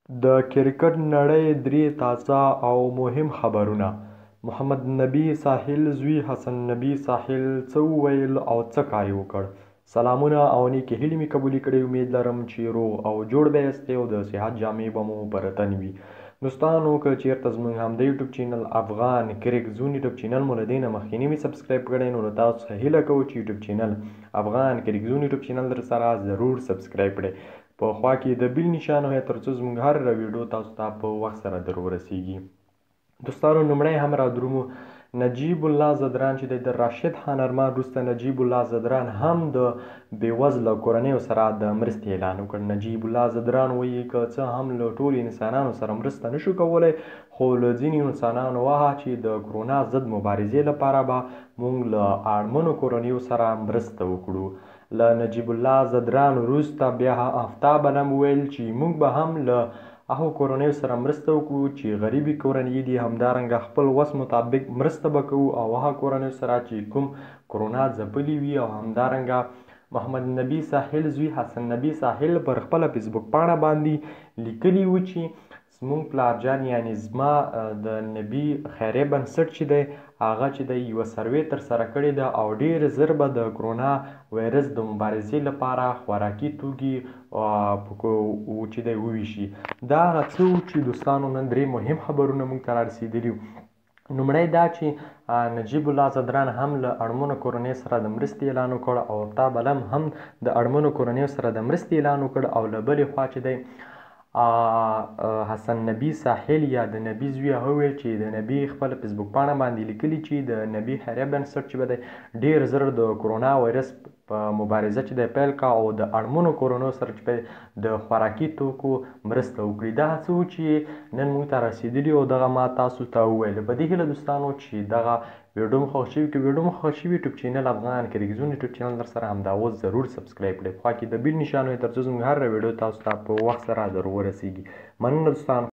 د کرکټ نړۍ درې تازه او مهم خبرونه. محمد نبي ساحل زوی حسن نبي ساحل څه وویل او څه کار یې وکړ؟ سلامونه او نیکې هیلې مې قبولې کړئ. امید لرم چې روغ او جوړ به یاستئ او د صحت جامې به مو پر تن وي. دوستانو که چېرته زموږ همدا یوټیوب چینل افغان کرک زون یوټیوب چینل مو له دې نه مخکې نه وي سبسکرایب کړی، نو له تاسو څخه هیله کوو چې یوټیوب چینل افغان کرک زون یوټیوب چینل در سره ضرور سبسکرایب کړئ. په خوا کې د بیل نشان وهئ تر څو زموږ هر ویډیو تاسو ته په وخت سره در ورسیږي. دوستانو لومړی هم را درومو نجیب الله زدران چې د راشد خان ارمان وروسته نجیب الله زدران هم د بېوزله کورنیو سره د مرستې اعلان وکړ. نجیب الله زدران وایي که څه هم له ټولو انسانانو سره مرسته نشو کولی، خو له ځینې انسانانو وهه چې د کرونا ضد مبارزې لپاره به موږ له اړمنو کورنیو سره مرسته وکړو. له نجیب الله زدران وروسته بیا آفتاب علم وویل چې موږ به هم له هغو کورنیو سره مرسته وکړو چې غریبې کورنۍ دي، همدارنګه خپل وس مطابق مرسته به کوو او هغه کورنیو سره چې کوم کرونا ځپلي وي. او همدارنګه محمد نبي ساحل زوی حسن نبي ساحل پر خپله فیسبوک پاڼه باندې لیکلي و چې زموږ پلارجان یعنې زما د نبي خیریه بنسټ چې دی هغه چې دی یوه سروې ترسره کړې ده او ډېر ژر به د کرونا وایرس د مبارزې لپاره خوراکي توکي چې دی وویشي. دا هغه څه و چې دوستانو نن درې مهم خبرونه موږ ته رارسېدلي وو. لومړی دا چې نجیب الله زدران هم له اړمنو کورنیو سره د مرستې اعلان وکړ او آفتاب علم هم د اړمنو کورنیو سره د مرستې اعلان وکړ. او له بلې خوا چې دی حسن نبي ساحل یا د نبي زوی هغه وویل چې د نبي خپله فیسبوک پاڼه باندې لیکلي چې د نبي خیریه بنسټ چې به دی ډېر زر د کرونا وایرس په مبارزه چې دی پیل کړه او د اړمنو کورنیو سره چې د خوراکي توکو مرسته وکړي. دا څه و چې نن موږ ته رسېدلي او دغه ما تاسو ته وویل. په دې هیله دوستانو چې دغه ویډیو مو خوښ شوي، که ویډیو مو خوښ شوي یوټیوب چینل افغان کرک زون یوټیوب چینل در سره همدا اوس ضرور سبسکرایب کړئ. خوا کې د بیل نشان وهئ تر څو زموږ هر ویډیو تاسو ته په وخت سره در ورسیږي. مننه دوستانو.